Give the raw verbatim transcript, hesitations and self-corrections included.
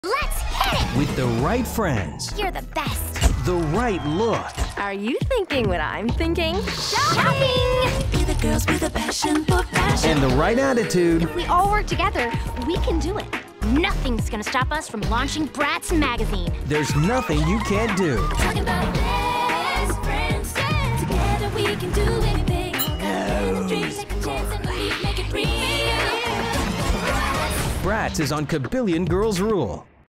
Let's hit it! With the right friends. You're the best. The right look. Are you thinking what I'm thinking? Shopping! Be the girls with a passion for fashion. And the right attitude. If we all work together, we can do it. Nothing's gonna stop us from launching Bratz magazine. There's nothing you can't do. Talking about best friends. Together we can do anything. Got dreams, take a chance and believe, make it real. Bratz is on Kabillion Girls Rule.